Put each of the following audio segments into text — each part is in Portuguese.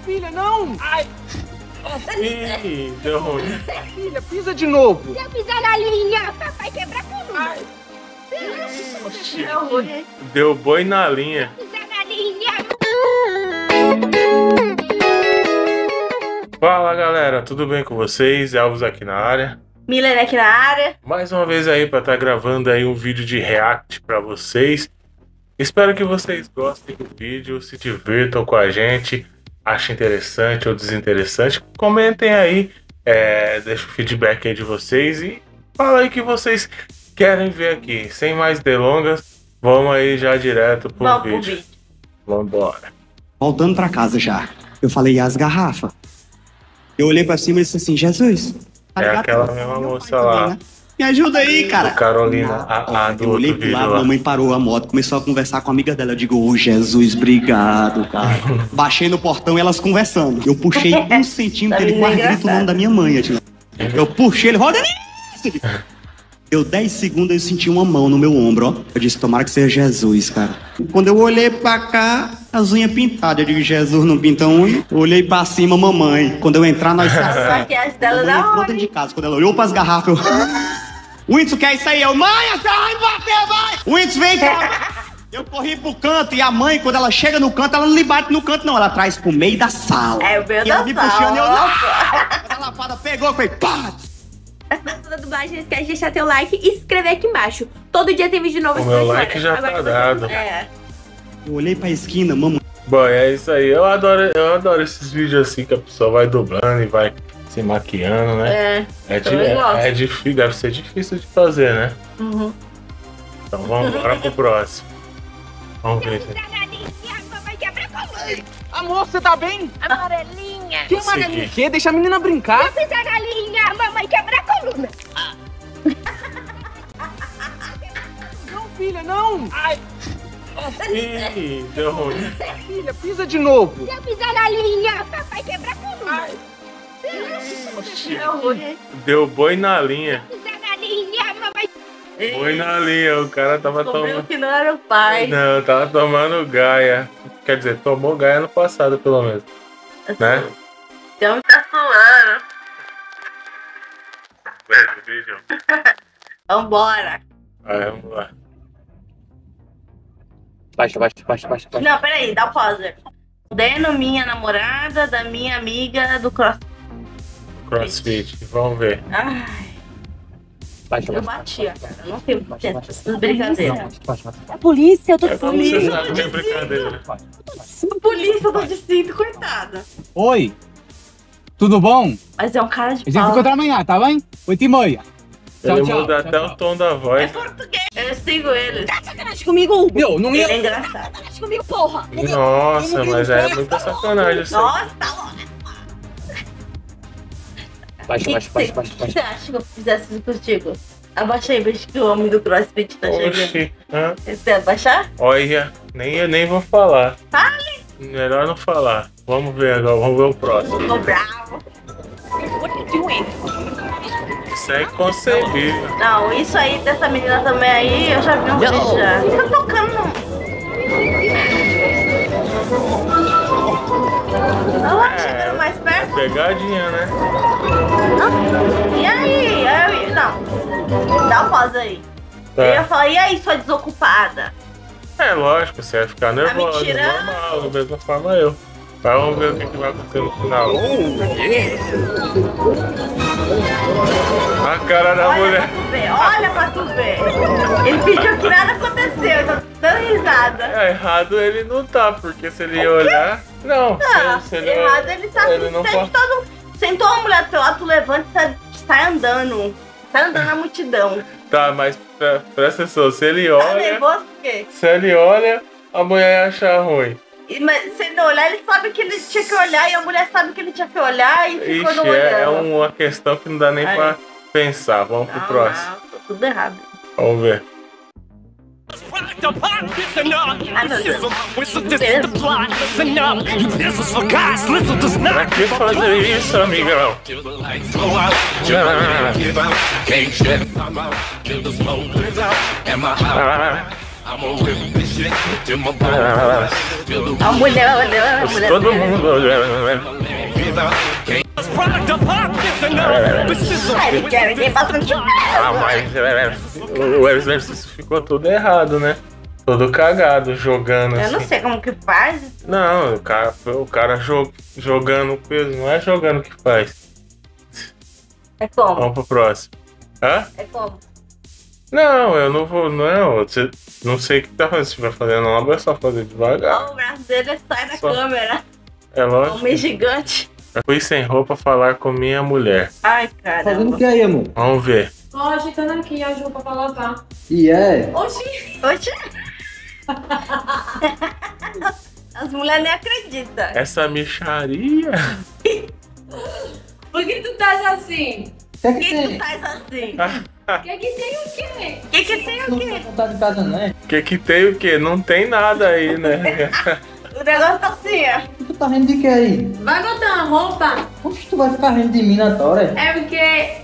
filha, não! Ai! Ih, deu ruim. Filha, pisa de novo. Se eu pisar na linha, papai quebra a coluna. Deu boi na linha. Pisar na linha. Fala galera, tudo bem com vocês? Elvis aqui na área. Miller aqui na área. Mais uma vez aí para estar gravando aí um vídeo de react para vocês. Espero que vocês gostem do vídeo, se divirtam com a gente, achem interessante ou desinteressante. Comentem aí, deixa o feedback aí de vocês e fala aí o que vocês querem ver aqui. Sem mais delongas, vamos aí já direto pro vídeo. Vambora. Voltando pra casa já, eu falei, e as garrafas? Eu olhei pra cima e disse assim, Jesus, tá ligado? Aquela mesma moça lá. Também, né? Me ajuda aí, cara. Carolina, a do eu olhei outro pro lado, vídeo lá. mamãe parou a moto, começou a conversar com a amiga dela. Eu digo, ô Jesus, obrigado, cara. Baixei no portão e elas conversando. Eu puxei um centímetro, ele quase grita o nome da minha mãe. Eu puxei, ele roda. Deu 10 segundos, eu senti uma mão no meu ombro, ó. Eu disse, tomara que seja Jesus, cara. Quando eu olhei pra cá, as unhas pintadas. Eu digo, Jesus não pinta unha. Eu olhei pra cima, mamãe. Quando eu entrar, nós A maquiagem dela mamãe da entrou hora. dentro de casa. Quando ela olhou pras garrafas, eu... O Whindersson quer isso aí. Eu, mãe, a senhora vai me bater, mãe. O Whindersson vem cá. Eu corri pro canto e a mãe, quando ela chega no canto, ela não lhe bate no canto, não. Ela traz pro meio da sala. É, o meio e ela da me sala. puxando e eu... Quando a lapada pegou, eu falei, pá! Gostou da dublagem? Não esquece de deixar teu like e se inscrever aqui embaixo. Todo dia tem vídeo novo. O meu like já tá dado. Eu olhei pra esquina, mamãe. Bom, é isso aí. Eu adoro esses vídeos assim que a pessoa vai dublando e vai se maquiando, né? É difícil, deve ser difícil de fazer, né? Uhum. Então vamos embora pro próximo. Vamos ver. Pisar na linha, papai quebra a coluna. Amor, você tá bem? Amarelinha. Que amarelinha o quê? Deixa a menina brincar. Se eu pisar na linha, mamãe quebra a coluna. Não, filha, não. Ai! Ih, deu ruim. Filha, pisa de novo. Se eu pisar na linha, papai quebra a coluna. Deu boi na linha. Pisar na linha, mamãe. Boi na linha. O cara tava Descobriu tomando. que não era o pai. Não, tava tomando Gaia. Quer dizer, tomou Gaia no passado, pelo menos. Né? Então tá suando. Vídeo. Vambora. Vamos lá. Baixa. Não, peraí, dá o pause. Deno, minha namorada, da minha amiga do cross. CrossFit. Vamos ver. Ai, eu batia, cara. Eu não tenho tempo dessas brincadeiras. A polícia, eu tô Você sabe que é brincadeira. Polícia, eu tô de cinto, coitada. Oi, tudo bom? Mas é um cara de A gente se pau. encontra amanhã, tá bem? 8h30. Ele Tchau, muda tchau, até tchau. o tom da É voz. português. Eu sigo eles. sacanagem comigo. Meu, não Ele ia... é engraçado. Sacanagem comigo, porra. Nossa, mas é muita sacanagem isso aí. Nossa, tá louco. Baixa. O que você acha que eu fizesse isso contigo? Abaixa aí, veja que o homem do CrossFit tá chegando. Oxi. Hã? Você abaixar? Olha, nem vou falar. Fale. Melhor não falar. Vamos ver agora, vamos ver o próximo. Ficou bravo. What are you doing? Isso é inconcebível. Não, isso aí dessa menina também aí, eu já vi um vídeo já. Fica tocando. Olha lá, chegando mais perto. Pegadinha, né? E aí? Não. Dá uma pausa aí. Tá. Eu ia falar, e aí, sua desocupada? É lógico, você vai ficar nervosa, me tirando? normal, da mesma forma eu. Mas vamos ver o que vai acontecer no final. A cara da mulher. Olha pra tu ver. Ele pediu que nada aconteceu, eu tô dando risada. É, errado ele não tá, porque se ele olhar. Não, Não, se ele errado ele tá ele não sente pode. todo. Sentou uma mulher do teu lado, tu levanta e sai andando. Sai andando na multidão. Tá, mas presta atenção, se ele Tá olha. nervoso por quê? Se ele olha, a mulher ia achar ruim. Mas se ele não olhar, ele sabe que ele tinha que olhar e a mulher sabe que ele tinha que olhar e ficou não Ixi, é olhando. uma questão que não dá nem Aí. pra pensar. Vamos pro próximo. Não, tá tudo errado. Vamos ver. Ai, meu Deus. Pra que fazer isso, amigão? A mulher, a mulher. Todo mundo. Tem bastante. Ah, mas o Wesley ficou tudo errado, né? Todo cagado, jogando Eu assim. não sei como que faz. Não, o cara jogando o peso, não é jogando que faz. É como? Vamos pro próximo. Hã? É como? Não, eu não vou, não. Você não sei o que tá fazendo. Se vai fazer não, é só fazer devagar. O braço dele sai da Só. câmera. É lógico. Homem gigante. Eu fui sem roupa falar com minha mulher. Ai, Fazendo o caramba. que aí, amor? Vamos ver. Tô ajeitando aqui a roupa pra lavar. E é? Oxi! Oxe. As mulheres nem acreditam. Essa micharia. Por que tu tá assim? O que é Por que que tu tem? faz assim? O que tem o quê? O que tem o quê? Não tá de casa, não é? Que tem o quê? Não tem nada aí, né? O negócio tá assim, ó. Tu tá rindo de que aí? Vai botar uma roupa? Oxe, tu vai ficar rindo de mim na tora? É porque...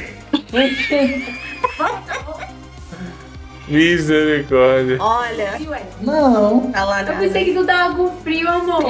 Misericórdia. Olha. Não. Tá lá Eu nada. pensei que tu tava com frio, amor.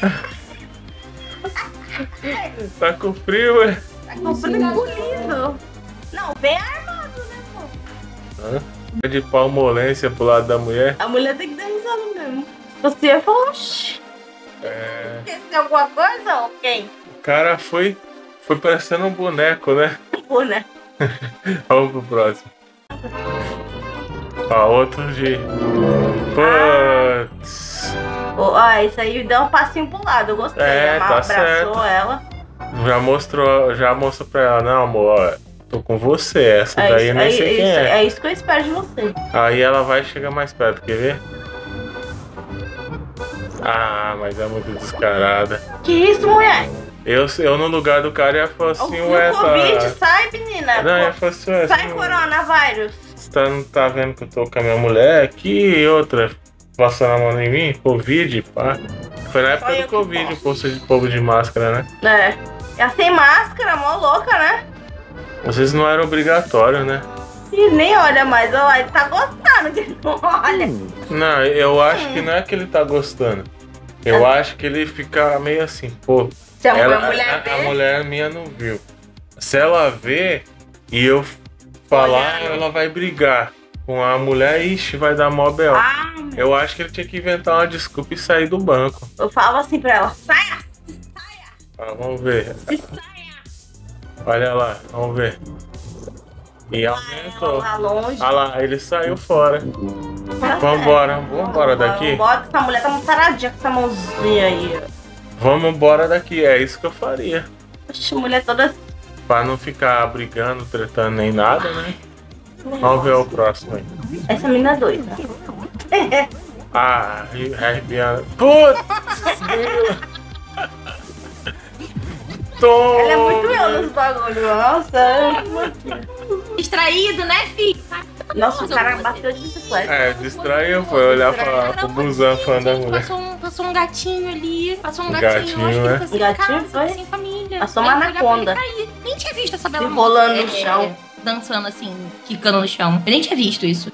Tá com frio, ué? Tá comprando engolido. Não, bem armado, né, pô? De palmolência pro lado da mulher. A mulher tem que dar risada mesmo. Você falou, oxi. Esqueceu alguma coisa ou quem? O cara foi parecendo um boneco, né? Pô, né? Vamos pro próximo. Ó, outro de... Putz. Ó, isso aí deu um passinho pro lado, eu gostei. É, Ela tá abraçou certo. ela. Já mostrou pra ela, não, amor, ó, tô com você, essa daí eu nem sei quem é. É isso que eu espero de você. Aí ela vai chegar mais perto, quer ver? Ah, mas é muito descarada. Que isso, mulher? Eu no lugar do cara ia falar assim, ué, O Covid, tá... sai, menina. Não, ia falar assim, ué, Sai, você coronavírus. não tá vendo que eu tô com a minha mulher aqui e outra passando a mão em mim? Covid, pá. Foi na época Só eu do que Covid, posso. o povo de máscara, né? É. Ela sem máscara, mó louca, né? Vocês não era obrigatório, né? E nem olha mais, ó, ele tá gostando de não olha. Não, eu acho que não é que ele tá gostando. Eu acho que ele fica meio assim, pô. Se a Ela, mulher a vê, mulher minha não viu. Se ela vê e eu falar, Olha. ela vai brigar com a mulher, ixi, vai dar mó B.O. ah, Eu acho que ele tinha que inventar uma desculpa e sair do banco. eu falo assim pra ela, saia, Ah, vamos ver. se saia. Olha lá, vamos ver. E Ela aumentou. lá longe. Ah lá, ele saiu fora. Tá Vambora daqui? Vambora, que essa mulher tá muito paradinha com essa mãozinha aí. Vamos embora daqui, é isso que eu faria. Oxe, mulher toda... Pra não ficar brigando, tretando nem nada, né? Vamos ver o próximo aí. Essa menina é doida. Ah, arrepiando. Putz, grila. Toma. Ela é muito eu nos bagulhos, nossa. Distraído, né, filho? Nossa, o cara bateu de bicicleta. É, distraiu, foi olhar pro busão falando da mulher. Passou um gatinho ali, passou um Um gatinho, gatinho, acho que né? ele foi sem Gatinho, casa, foi? sem família. Passou uma Aí eu fui olhar pra ele anaconda. cair. Nem tinha visto essa bela Se rolando moça, no chão. dançando assim, quicando no chão. Eu nem tinha visto isso.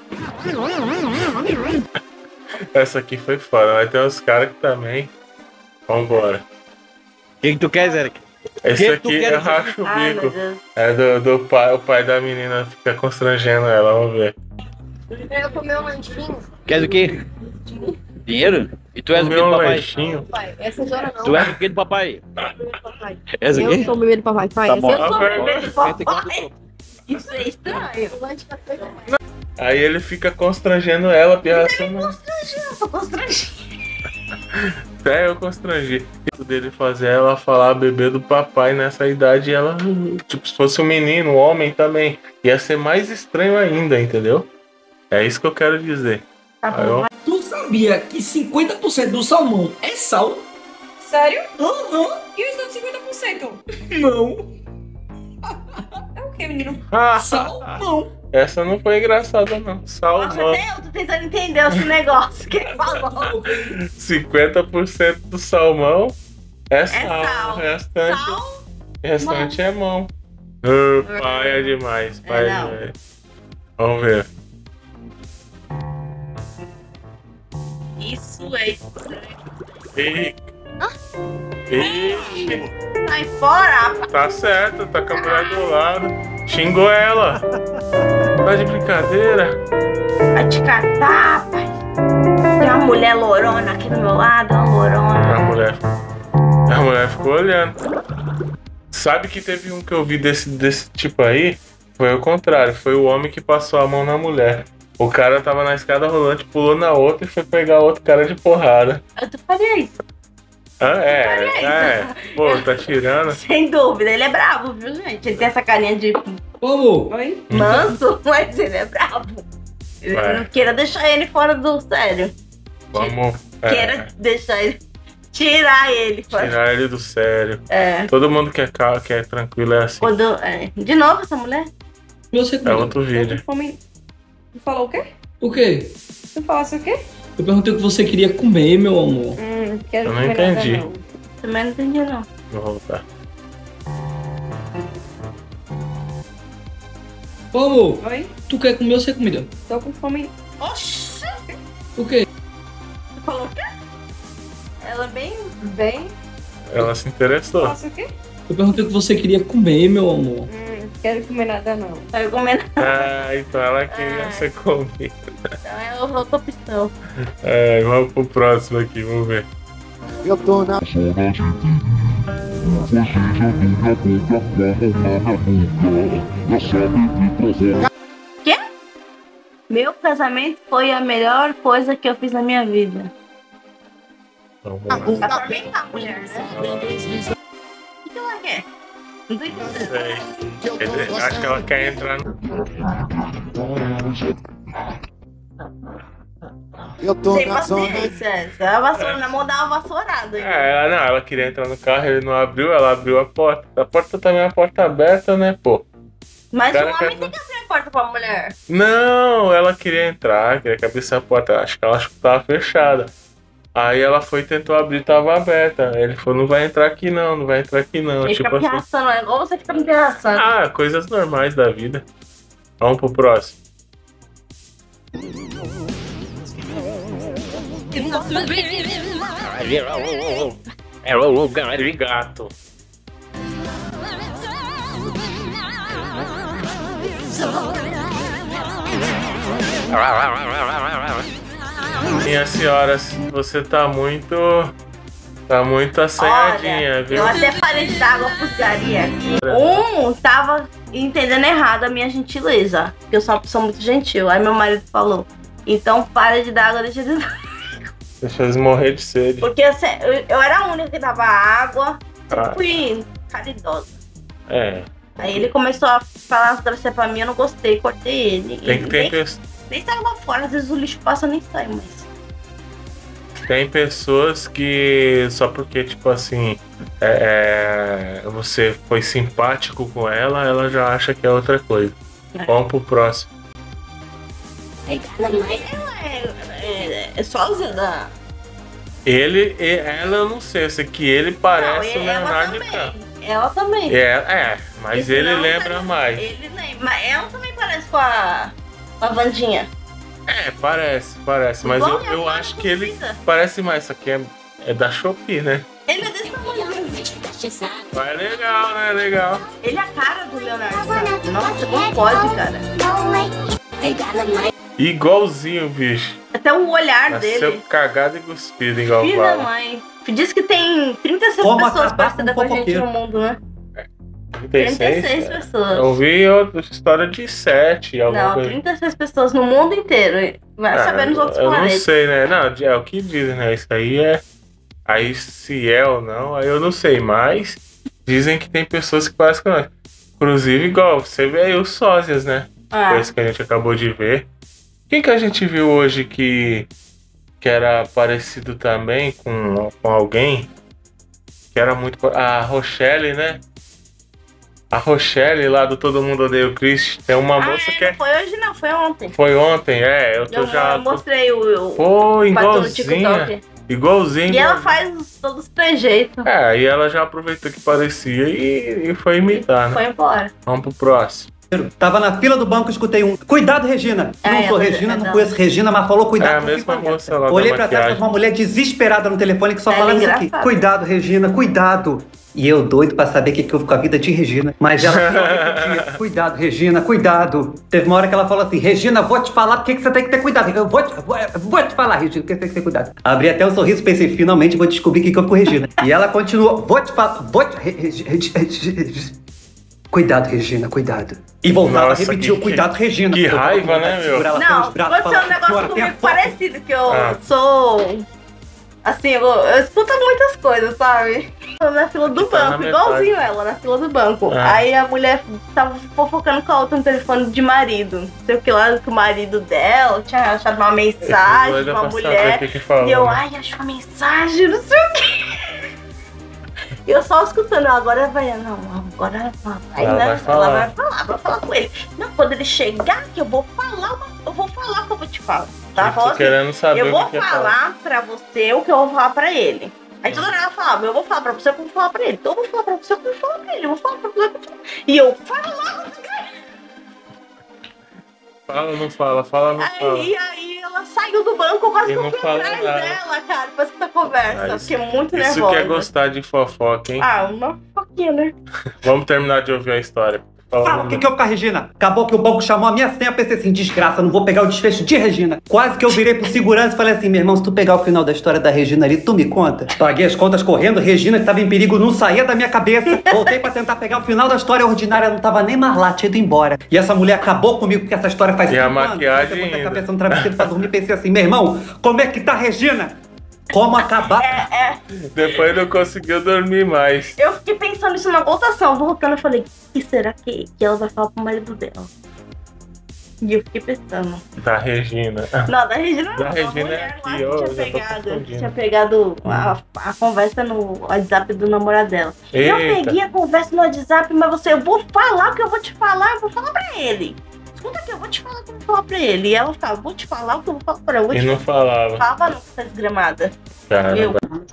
Essa aqui foi foda, mas tem uns caras que também. Vambora. O que tu quer, Zé? Esse Que tu aqui quer é racho o Ai, meu bico. Deus. É do pai, o pai da menina fica constrangendo ela, vamos ver. Eu comi um lanchinho. Quer o quê? Dinheiro? E tu és o quê Comeu do um papai? lanchinho. Pai, essa hora não. Tu és o quê do papai? És o quê? sou o bebê do papai. Pai, Tá essa bom. eu sou. Bebê do papai. Quanto Isso é estranho. O lanche tá feito. Aí ele fica constrangendo ela, pirraçando. Eu tô constrangida. Até eu constrangi. O dele fazer ela falar bebê do papai nessa idade, ela, tipo, se fosse um menino, um homem também, ia ser mais estranho ainda, entendeu? É isso que eu quero dizer. Tá Aí eu- Tu sabia que 50% do salmão é sal? Sério? Aham. E os outros 50%? Não. É o que, menino? Salmão. Essa não foi engraçada, não. Nossa, Salmão. até eu tô tentando entender esse negócio que ele falou. 50% do salmão é sal. sal. O restante é mão. Pai é demais. Pai é não. demais. Vamos ver. isso é estranho. Ei. Ixi, Sai fora, rapaz. tá certo, tá com a mulher do lado. Xingou ela. Tá de brincadeira? Vai te catar, rapaz. Tem uma mulher lourona aqui do meu lado, uma lourona. A mulher ficou olhando. Sabe que teve um que eu vi desse tipo aí? Foi o contrário, foi o homem que passou a mão na mulher. O cara tava na escada rolante, pulou na outra e foi pegar outro cara de porrada. Eu faria isso. Ah, Pô, tá tirando. Sem dúvida, ele é bravo, viu, gente? Ele tem essa carinha de Vamos. oi? Manso, mas ele é bravo. Eu não queira deixar ele fora do sério. Vamos Queira deixar ele. Tirar ele fora. tirar ele do sério. É. Todo mundo que é tranquilo é assim. De novo essa mulher? Você É outro vídeo. Tu falou o quê? O quê? Tu falasse o quê? Eu perguntei o que você queria comer, meu amor. Quero Eu não comer entendi. nada, não. Também não entendi, não. Vou voltar. Ô, amor, Oi? tu quer comer ou você comida? Tô com fome. Oxi! O quê? Tu falou o quê? Ela é bem. Ela se interessou. Falasse o quê? Eu perguntei o que você queria comer, meu amor. Quero comer nada, não. Tá comendo. Ah, então ela queria ser comida. Então é outra opção. Vamos pro próximo aqui, vamos ver. Eu tô na. Quê? Meu casamento foi a melhor coisa que eu fiz na minha vida. Vamos lá. Tá pra mim, tá, mulher, né? O que ela quer? Não tô entendendo. Sei. Acho que ela quer entrar no... Eu tô Sem na zona. paciência. Essa vassoura na mão dá uma vassourada. Ela queria entrar no carro, ele não abriu, ela abriu a porta. A porta também é uma porta aberta, né, pô? Mas o Cara, homem tem que abrir a porta pra mulher. Não, ela queria entrar, queria que abrisse a porta. Acho que ela achou que tava fechada. Aí ela foi e tentou abrir, tava aberta. Aí ele falou, não vai entrar aqui não, não vai entrar aqui não. Ele Tipo fica assim. pirraçando, é igual você fica me pirraçando. Ah, coisas normais da vida. Vamos pro próximo. É o lugar de gato. Minhas senhoras, você tá muito assanhadinha, Olha, viu? eu até parei de dar água pros gari aqui. Tava entendendo errado a minha gentileza. Porque eu sou uma pessoa muito gentil. Aí meu marido falou, então para de dar água, deixa eles... Deixa eles morrer de sede. Porque eu era a única que dava água. Ah. Fui caridosa. É. Aí ele começou a falar as graças pra mim, eu não gostei, cortei ele. Tem que ter Nem saiu lá fora, às vezes o lixo passa nem sai, mas... Tem pessoas que só porque, tipo assim, você foi simpático com ela, ela já acha que é outra coisa. Vamos pro próximo. É sósia da... Ela eu não sei, eu sei que ele parece Não, o Leonardo DiCaprio. Ela também. Mas Porque ele senão lembra tá- mais. Ele lembra. Mas ela também parece com a Wandinha. Parece. Mas Igual eu minha acho que ele vida. parece mais, só que é da Shopee, né? Ele é desse tamanho. Mas é legal, né? Legal. Ele é a cara do Leonardo DiCaprio. Nossa, como pode, cara? Igualzinho, bicho. Até o olhar Nasceu dele. cagado e cuspido, igual Filho da fala. mãe. Diz que tem 36 Como pessoas acabar parecidas com com a gente fofoqueiro. no mundo, né? 36 pessoas. Eu vi outra história de 7. Não, 36 pessoas no mundo inteiro. Vai saber nos outros Eu não planetas. sei, né? Não, é o que dizem, né? Isso aí é... Aí se é ou não, aí eu não sei. Mas dizem que tem pessoas que parecem com nós. Inclusive, igual, você vê aí os sósias, né? Ah. Foi isso que a gente acabou de ver. Quem que a gente viu hoje que era parecido também com alguém? Que era muito... A Rochelle, né? A Rochelle lá do Todo Mundo Odeia o Chris. Tem uma moça que Não foi hoje não, foi ontem. Foi ontem, eu mostrei o Foi patrão do igualzinha. TikTok. Igualzinho. E ela faz todos os trejeitos. E ela já aproveitou que parecia e foi imitar, né? Foi embora. Vamos pro próximo. Tava na fila do banco, escutei um. Cuidado, Regina. Não sou Regina, não conheço Regina, mas falou cuidado. É a mesma moça lá. Olhei pra trás, uma mulher desesperada no telefone que só falava isso aqui. Cuidado, Regina, cuidado. E eu doido pra saber o que houve com a vida de Regina. Mas ela só repetia, cuidado, Regina, cuidado. Teve uma hora que ela falou assim, Regina, vou te falar porque que você tem que ter cuidado. Eu vou te falar, Regina, porque você tem que ter cuidado. Abri até um sorriso e pensei, finalmente vou descobrir o que houve com Regina. E ela continuou, vou te falar, cuidado, Regina, cuidado. E voltava a repetir o cuidado, Regina. Que raiva, né, meu? Não, aconteceu um negócio comigo parecido, que eu sou... Assim, eu escuto muitas coisas, sabe? Tô na fila do banco, igualzinho ela, na fila do banco. Aí a mulher tava fofocando com a outra no telefone de marido. Não sei o que lá, que o marido dela tinha achado uma mensagem de uma mulher. E eu, ai, achou uma mensagem, não sei o que. E eu só escutando, agora vai, não, agora ela vai, ela vai falar com ele. Não, quando ele chegar, que eu vou falar o que eu vou te falar. Tá? Tô querendo saber eu vou falar pra você o que eu vou falar pra ele. Aí toda hora ela falava, eu vou falar pra você o que eu vou falar pra ele. Então eu vou falar pra você o que eu vou falar pra ele. Eu vou falar pra você o que eu vou falar. E eu fala, não fala, fala, não fala. Aí ela saiu do banco, quase que eu fui atrás dela, cara, pra essa conversa. Eu fiquei muito nervosa. Isso que é gostar de fofoca, hein? Ah, uma fofoquinha, né? Vamos terminar de ouvir a história. Fala, o que houve com a Regina? Acabou que o banco chamou a minha senha, pensei assim, desgraça, não vou pegar o desfecho de Regina. Quase que eu virei pro segurança e falei assim, meu irmão, se tu pegar o final da história da Regina ali, tu me conta. Paguei as contas correndo, Regina que tava em perigo não saía da minha cabeça. Voltei pra tentar pegar o final da história ordinária, não tava nem mais lá, tinha ido embora. E essa mulher acabou comigo porque essa história faz 5 anos. E a maquiagem eu botei a cabeça no travesseiro pra dormir e pensei assim, meu irmão, como é que tá a Regina? Como acabar? Depois não conseguiu dormir mais. Eu fiquei pensando isso na votação, voltando, eu falei, o que será que ela vai falar pro marido dela? E eu fiquei pensando. Da Regina. Não, da Regina não. Da Regina é aqui, ó. Tinha pegado a conversa no WhatsApp do namorado dela. Eita. Eu peguei a conversa no WhatsApp, mas eu vou falar o que eu vou te falar, eu vou falar pra ele. Escuta aqui, eu vou te falar o que eu vou falar pra ele. E ela ficava, vou te falar o que eu vou falar pra ele. E não falava. Falava não, essa desgramada. Caramba.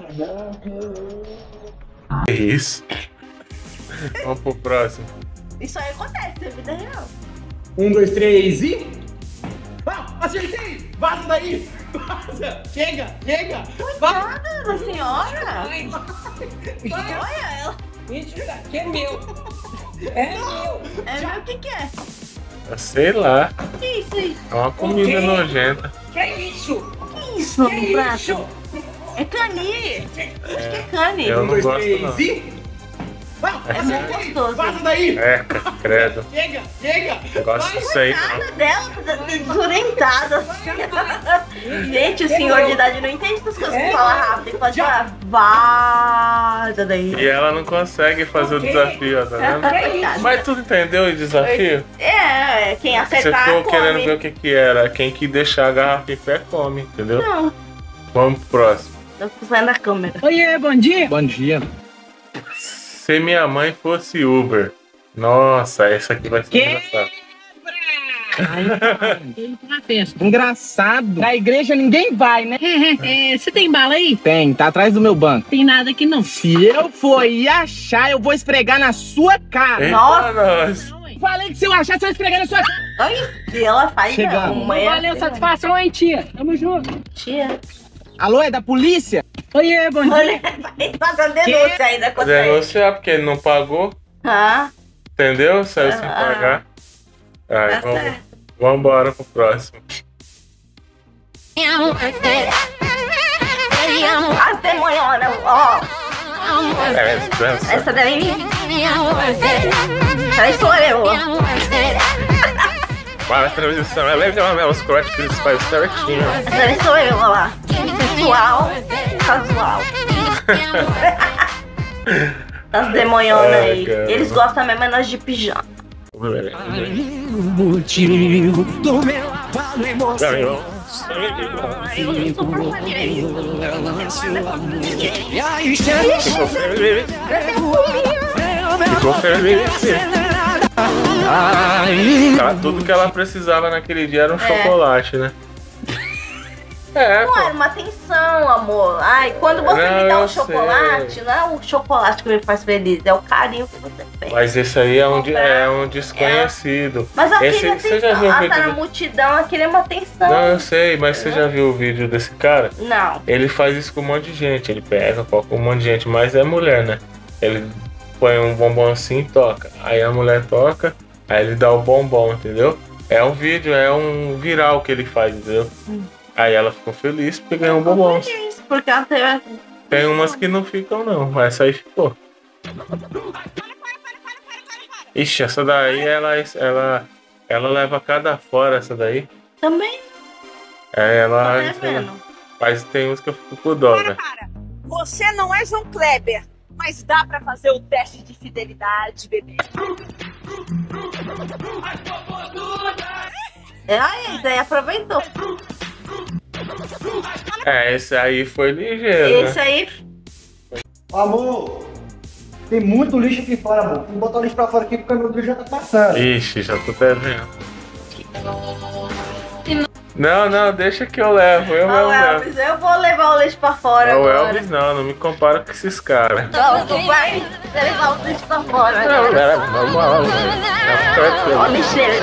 Que isso? Vamos pro próximo. Isso aí acontece, é vida real. 1, 2, 3 e... Ah, acertei! Vaza daí! Vaza! Chega! Coitada da senhora! Olha ela! Mentira, que é meu! É meu! É meu, o que é? Sei lá. Que isso aí? É uma comida nojenta. Que é isso? Que isso no Que prato? isso? É cane! Acho que é cane. Eu não 2, gosto 3 não. e... É muito gostoso. Vaza daí! É, credo. Chega! Não gosto disso aí. Coitada dela, desorientada. Gente, o senhor de idade não entende essas coisas que fala rápido. Ele pode falar, vaza daí. E ela não consegue fazer o desafio, ó, tá vendo? Mas tu entendeu o desafio? É, quem Você acertar, ficou come. querendo ver o que era. Quem que deixar a garrafa em pé, come, entendeu? Não, Vamos pro próximo. eu tô saindo da câmera. Oiê, bom dia! Bom dia. Se minha mãe fosse Uber. Nossa, essa aqui vai ser engraçada. Engraçado. Na igreja ninguém vai, né? Você tem bala aí? Tem, tá atrás do meu banco. Tem nada aqui não. Se eu for e achar, eu vou esfregar na sua cara. Eita, Nossa. nós. Falei que se eu achar, você vai esfregar na sua cara. Olha, e ela faz Chegamos. uma Valeu, satisfação, hein, tia? Tamo junto. tia. Alô, é da polícia? Oiê, bom dia. Olha, vai fazendo denúncia ainda com você. Denunciar porque ele não pagou. Ah, Entendeu? Saiu sem pagar. Aí, tá certo. vamos embora pro próximo. As demonhona, ó. Essa daí. Essa aí sou eu. Para a transmissão é legal, os cortes que eles fazem certinho. Essa daí sou eu, ó lá. Sensual, casual. As demonhonas aí. cara. Eles gostam mesmo é nós de pijama. Motivo do meu afano emocional. E aí, Ficou feliz. Tudo que ela precisava naquele dia era um chocolate, né? É, Não era uma atenção, amor. Ai, quando você me dá eu um chocolate, sei. não é o chocolate que me faz feliz, é o carinho que você sei. Mas esse aí é um desconhecido. Mas aquele você já viu o vídeo tá na multidão, aquele é uma atenção. Não, eu sei, mas você já viu o vídeo desse cara? Não. Ele faz isso com um monte de gente, ele pega, coloca um monte de gente, mas é mulher, né? Ele põe um bombom assim e toca. Aí a mulher toca, aí ele dá o bombom, entendeu? É um vídeo, é um viral que ele faz, entendeu? Aí ela ficou feliz porque ganhou um bombom. Porque ela teve... Tem umas que não ficam não, mas essa aí ficou. Ixi, essa daí ela leva cada fora, essa daí. Também. Mas tem uns que eu fico com dó, né? Você não é João Kleber, mas dá pra fazer o teste de fidelidade, bebê. Esse aí aproveitou. Esse aí foi ligeiro. Esse aí. Amor, tem muito lixo aqui fora, amor. Tem que botar o lixo pra fora aqui porque o meu lixo já tá passando. Ixi, já tô até vendo. Não, deixa que eu levo. Eu mesmo Elvis, eu vou levar o lixo pra fora o agora. Elvis não me compara com esses caras. Não, tu vai levar o lixo pra fora. Ó, lixeira.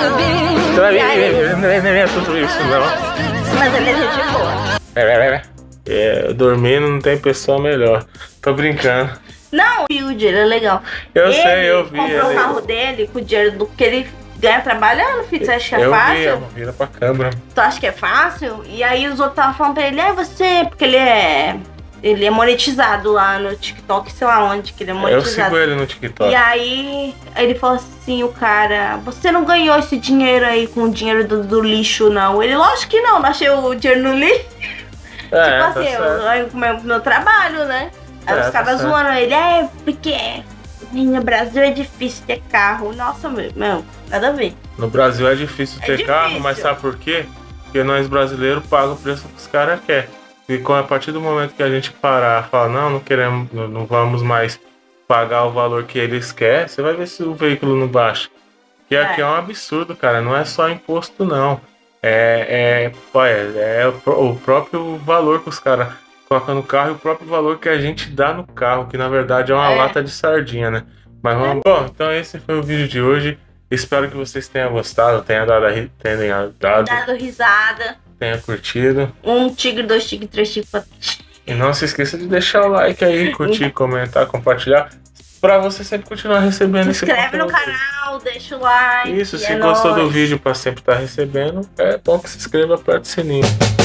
Não é tudo isso, não. Mas ele é gente boa. Dormindo não tem pessoa melhor. Tô brincando. Não, o dinheiro é legal. Eu sei, eu vi. Ele comprou o carro dele com o dinheiro do que ele ganha trabalhando, filho. Você acha que é fácil? Vira pra câmera. Tu acha que é fácil? E aí os outros estavam falando pra ele, você, porque ele é monetizado lá no TikTok, sei lá onde que ele é monetizado. Eu sigo ele no TikTok. E aí ele falou assim, o cara, você não ganhou esse dinheiro aí com o dinheiro do lixo, não? Ele, lógico que não achei o dinheiro no lixo. Tipo assim, eu ganho com o meu trabalho, né? Aí os caras zoando ele, porque no Brasil é difícil ter carro. Nossa, meu, nada a ver. No Brasil é difícil ter carro, mas sabe por quê? Porque nós brasileiros pagamos o preço que os caras querem. E a partir do momento que a gente parar, falar, não queremos, não vamos mais pagar o valor que eles querem, você vai ver se o veículo não baixa. Que aqui é um absurdo, cara, não é só imposto, não. É o próprio valor que os caras colocam no carro e o próprio valor que a gente dá no carro, que na verdade é uma lata de sardinha, né? Mas vamos. Bom, então esse foi o vídeo de hoje. Espero que vocês tenham gostado, tenham dado risada. Tenha curtido. 1 tigre, 2 tigres, 3 tigres, 4 tigres. E não se esqueça de deixar o like aí, curtir, comentar, compartilhar, pra você sempre continuar recebendo esse conteúdo. Se inscreve no canal, deixa o like. Isso, se gostou do vídeo pra sempre estar recebendo, é bom que se inscreva, aperte o sininho.